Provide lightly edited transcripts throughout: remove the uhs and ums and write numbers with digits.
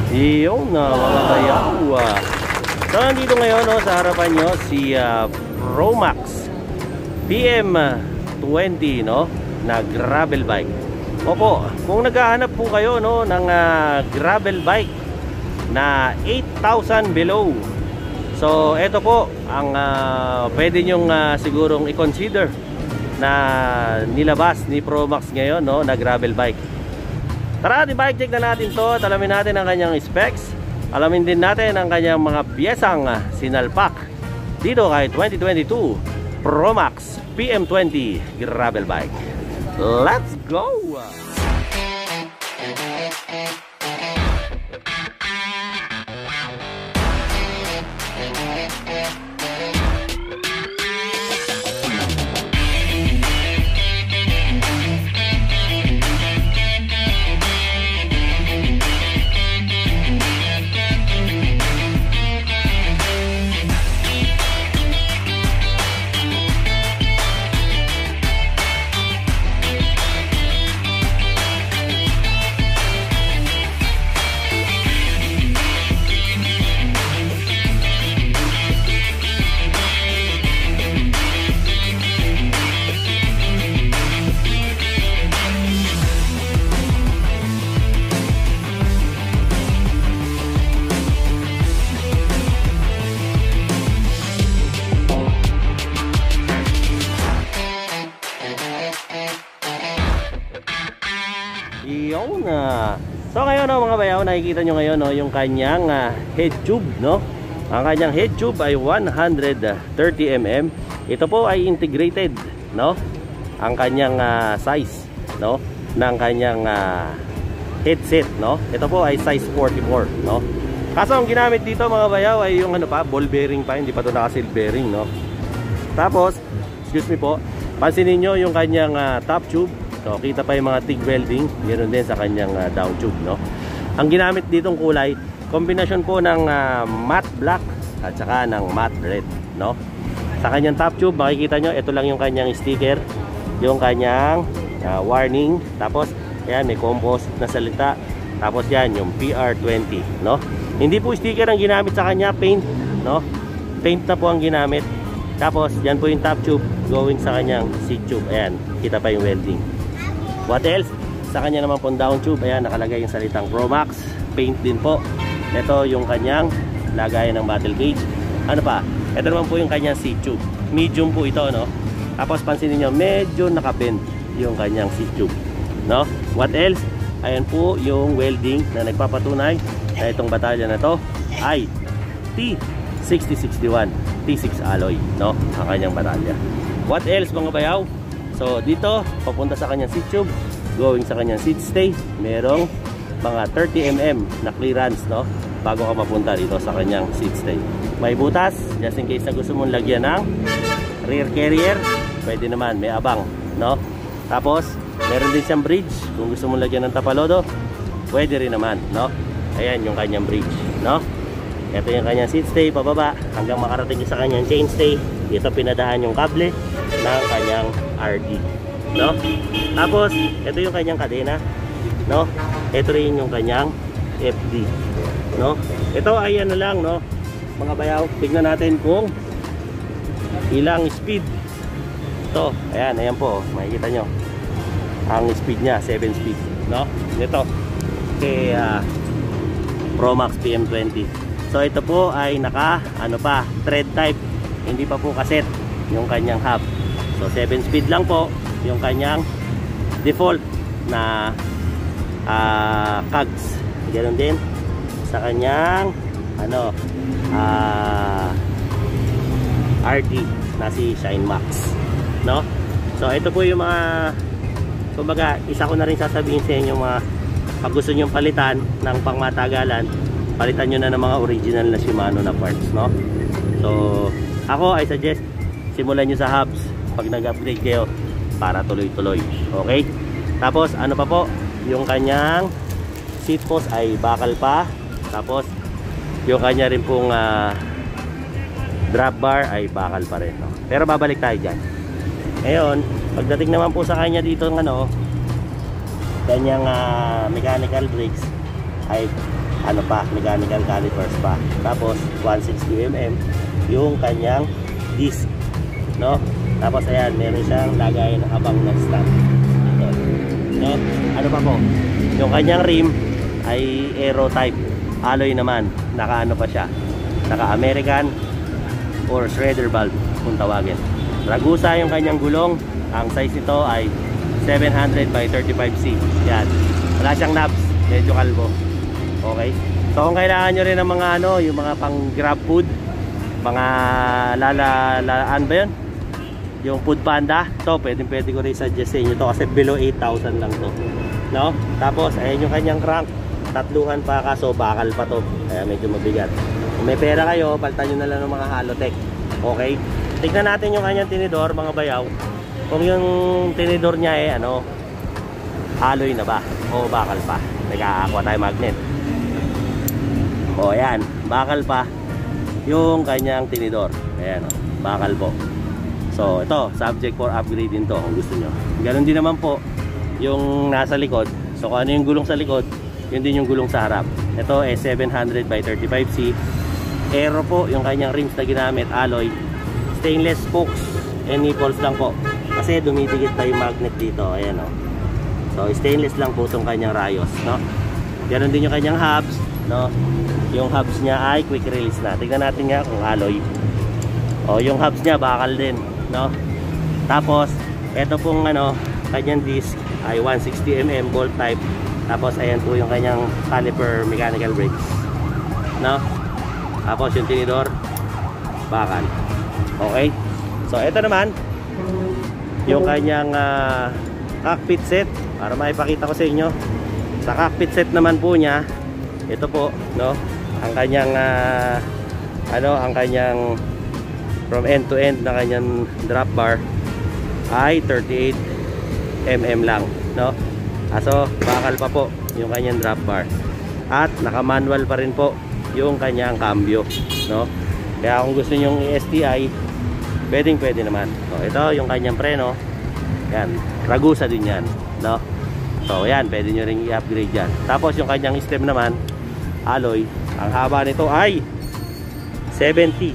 Iyon na mga bayaw. So nandito ngayon sa harapan nyo si Promax PM20 na gravel bike. Opo, kung naghahanap po kayo ng gravel bike na 8,000 below, so ito po ang pwede nyong sigurong i-consider na nilabas ni Promax ngayon na gravel bike. Tara, di-bike check na natin to at alamin natin ang kanyang specs. Alamin din natin ang kanyang mga piyesang sinalpak dito kay 2022 Promax PM20 gravel bike. Let's go! So ngayon mga bayaw, nakikita nyo ngayon yung kanyang head tube, Ang kanyang head tube ay 130mm. Ito po ay integrated, Ang kanyang size, ng kanyang headset, Ito po ay size 44, Kaso ang ginamit dito mga bayaw ay yung ball bearing pa, hindi pa ito naka-seal bearing, Tapos, excuse me po, pansinin nyo yung kanyang top tube. So, kita pa yung mga TIG welding, ganoon din sa kanyang down tube, Ang ginamit ditong kulay, kombinasyon po ng matte black at saka ng matte red, Sa kanyang top tube, makikita nyo, ito lang yung kanyang sticker, yung kanyang warning, tapos yan, may compost na salita, tapos yan, yung PR20, Hindi po sticker ang ginamit sa kanya, paint, Paint na po ang ginamit. Tapos, yan po yung top tube going sa kanyang seat tube. Ayan, kita pa yung welding. What else? Sa kanya naman po down tube, ayan, nakalagay yung salitang Promax. Paint din po. Ito yung kanyang lagayan ng battle cage. Ano pa? Ito naman po yung kanyang seat tube. Medium po ito, Tapos pansinin nyo, medyo nakabend yung kanyang seat tube, What else? Ayan po yung welding na nagpapatunay na itong batalya na to ay T6061 T6 alloy, Ang kanyang batalya. What else mga bayaw? So dito, papunta sa kanyang seat tube, going sa kanyang seat stay, merong mga 30mm na clearance, bago ka mapunta dito sa kanyang seat stay. May butas, just in case na gusto mong lagyan ng rear carrier, pwede naman, may abang, Tapos, meron din siyang bridge, kung gusto mong lagyan ng tapalodo, pwede rin naman, Ayan yung kanyang bridge, Ito yung kanyang seat stay, pababa, hanggang makarating sa kanyang chain stay. Dito pinadaan yung kable ng kanyang RD, Tapos, ito yung kanyang kadena, Ito rin yung kanyang FD, Ito ay ano lang, mga bayaw, tignan natin kung ilang speed. Ito, ayan po, makikita nyo. Ang speed niya, 7 speed, Ito, kay Promax PM20. So ito po ay naka, thread type. Hindi pa po cassette yung kanyang hub. So 7 speed lang po yung kanyang default na cogs. Ganoon din sa kanyang RD na si Shine Max, So ito po yung mga, kumbaga, isa ko na rin sasabihin sa inyo, mga pag gusto nyo palitan ng pangmatagalan, palitan nyo na ng mga original na Shimano na parts, So ako I suggest simulan nyo sa hubs pag nag-upgrade kayo para tuloy-tuloy. Okay? Tapos ano pa po, yung kanyang seat post ay bakal pa. Tapos yung kanya rin pong drop bar ay bakal pa rin, Pero babalik tayo dyan. Ngayon, pagdating naman po sa kanya dito ng kanyang mechanical brakes ay ano pa, mechanical calipers pa. Tapos 160mm yung kanyang disc, no? Tapos ayan, meron siyang lagay na abang na stand dito, no? Ano pa po, yung kanyang rim ay aero type alloy naman, naka ano pa siya, naka American or shredder valve kung tawagin. Ragusa yung kanyang gulong. Ang size nito ay 700 by 35C. Yan, wala siyang knobs, medyo kalbo. Okay, so kung kailangan nyo rin ng mga ano, yung mga pang grab food, mga lalaan ba yun, yung food panda, to pwede ko rin suggest sa inyo to kasi below 8,000 lang to, no? Tapos ayan yung kanyang crank, tatluhan pa, kaso bakal pa to, kaya medyo mabigat. Kung may pera kayo, palitan nyo na lang ng mga Halotech. Okay, tignan natin yung kanyang tinidor, mga bayaw, kung yung tinidor niya eh ano, alloy na ba o bakal pa. Nagkakakuha tayo magnet. O ayan, bakal pa yung kanyang tinidor. Ayan o, bakal po. So ito, subject for upgrading to kung gusto nyo. Ganon din naman po yung nasa likod. So kung ano yung gulong sa likod, yun din yung gulong sa harap. Ito eh 700 by 35C. Aero po yung kanyang rims na ginamit, alloy. Stainless spokes and nipples lang po, kasi dumidikit pa yung magnet dito. Ayan o. So stainless lang po itong kanyang rayos, no? Ganon din yung kanyang hubs, no? Yung hubs niya ay quick release na. Tignan natin nga kung alloy. O yung hubs niya bakal din, no? Tapos ito pong ano, kanyang disc ay 160mm bolt type. Tapos ayan po yung kanyang caliper mechanical brakes, no? Tapos yung tinidor bakal. Okay, so ito naman yung kanyang cockpit set, para maipakita ko sa inyo. Sa cockpit set naman po niya, ito po, no, ang kanyang ang kanyang from end to end na kanyang drop bar ay 38mm lang, no? So bakal pa po yung kanyang drop bar, at naka manual pa rin po yung kanyang cambio, no? Kaya kung gusto niyo yung STI, pwede naman. So ito yung kanyang preno. Yan, Ragusa din yan, no? So yan, pwede nyo ring i-upgrade yan. Tapos yung kanyang stem naman, alloy. Ang haba nito ay 70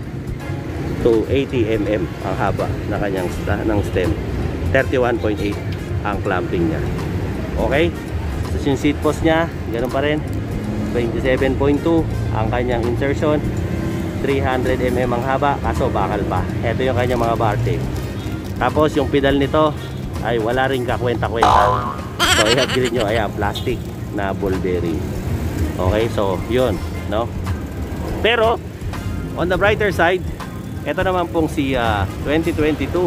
to 80mm ang haba na kanyang ng stem. 31.8 ang clamping niya. Okay, so yung seat post niya, ganun pa rin, 27.2 ang kanyang insertion. 300mm ang haba, kaso bakal pa. Ito yung kanyang mga bar tape. Tapos yung pedal nito ay wala rin kakwenta-kwenta. So i-upgrade nyo, ayan, plastic na ball bearing. Okay, so yun, no? Pero on the brighter side, ito naman pong si 2022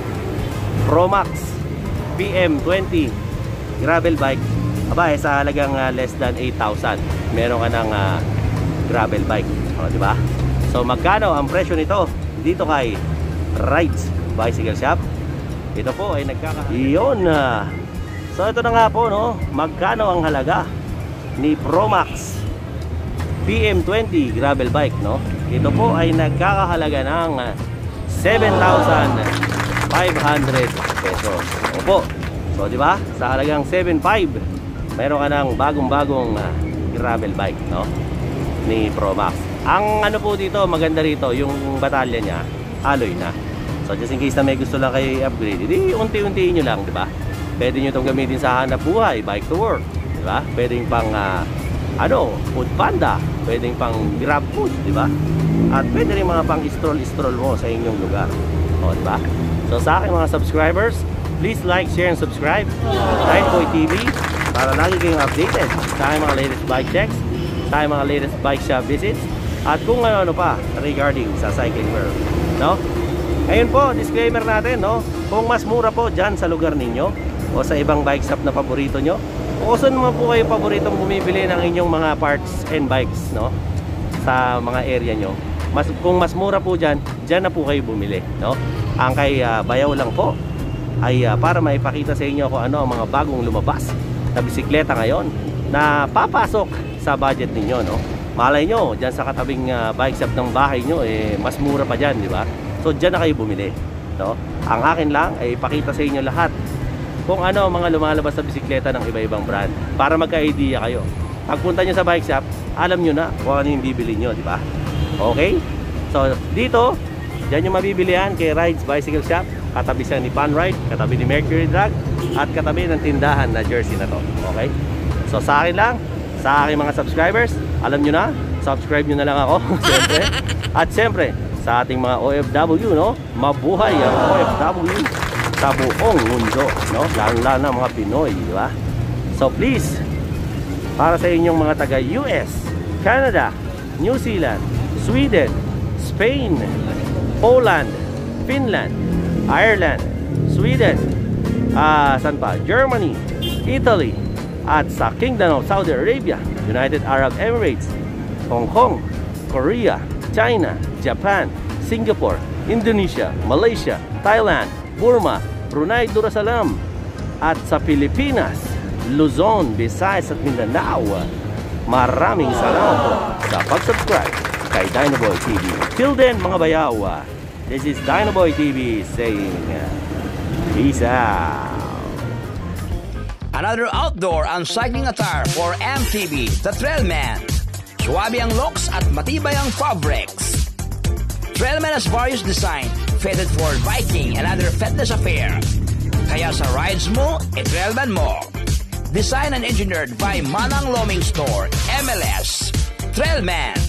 Promax PM20 gravel bike. Aba, sa halagang less than 8,000 meron ka ng gravel bike, o, diba? So magkano ang presyo nito dito kay Rides Bicycle Shop? Ito po ay Iyon. So ito na nga po, no, magkano ang halaga ni Promax PM20 gravel bike, no? Ito po ay nagkakahalaga ng 7,500 pesos. Opo. So di ba? Sa halagang 7,500 meron ka ng bagong-bagong gravel bike, no, ni Promax. Ang ano po dito, maganda rito, yung batalya niya, alloy na. So just in case na may gusto lang kayo i-upgrade, hindi unti-untiin nyo lang, di ba? Pwede nyo itong gamitin sa hanap buhay, bike to work, di ba? Pwedeng pang food panda, pwedeng pang grab food, di ba? At pwede rin mga pang stroll mo sa inyong lugar, o, di ba? So sa aking mga subscribers, please like, share, and subscribe Rideboy TV para lagi kayong updated sa aking mga latest bike checks, sa aking mga latest bike shop visits, at kung ano pa regarding sa cycling world, no? Ayun po, disclaimer natin, no? Kung mas mura po dyan sa lugar ninyo o sa ibang bike shop na paborito nyo, o saan naman po kayo paboritong bumibili ng inyong mga parts and bikes, no, sa mga area nyo, kung mas mura po dyan na po kayo bumili, no? Ang kay Bayaw lang po ay para maipakita sa inyo kung ano ang mga bagong lumabas na bisikleta ngayon na papasok sa budget ninyo, no? Malay nyo, dyan sa katabing bike shop ng bahay nyo, mas mura pa dyan, di ba? So dyan na kayo bumili, no? Ang akin lang ay ipakita sa inyo lahat kung ano ang mga lumalabas sa bisikleta ng iba-ibang brand para magka-idea kayo pagpunta nyo sa bike shop, alam nyo na kung ano yung bibili nyo, di ba? Okay? So, dito, dyan yung mabibilihan kay Rides Bicycle Shop. Katabi siya ni Pan Ride, katabi ni Mercury Drag, at katabi ng tindahan na jersey na to. Okay? So, sa akin lang, sa aking mga subscribers, alam nyo na, subscribe nyo na lang ako, siyempre. At siyempre, sa ating mga OFW, no? Mabuhay ang OFW sa buong mundo, no? Lalo na mga Pinoy, di ba? So, please, para sa inyong mga taga US, Canada, New Zealand, Sweden, Spain, Poland, Finland, Ireland, Sweden, saan pa? Germany, Italy, at sa Kingdom of Saudi Arabia, United Arab Emirates, Hong Kong, Korea, China, Japan, Singapore, Indonesia, Malaysia, Thailand, Burma, Brunei Darussalam, at sa Pilipinas, Luzon, Visayas at Mindanao. Maraming salamat po sa pag-subscribe kay Dynoboy TV. Till then, mga bayaw, this is Dynoboy TV saying peace out. Another outdoor and cycling attire for MTB, the Trailman. Suwabe ang looks at matibay ang fabrics. Trailman has various design fitted for biking and other fitness affair. Kaya sa rides mo, Trailman mo. Designed and engineered by Manang Loming Store, MLS. Trailman.